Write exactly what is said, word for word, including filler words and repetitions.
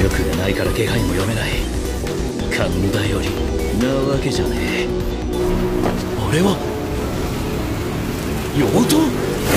力がないから気配も読めない。勘頼りなわけじゃねえ。あれは妖刀。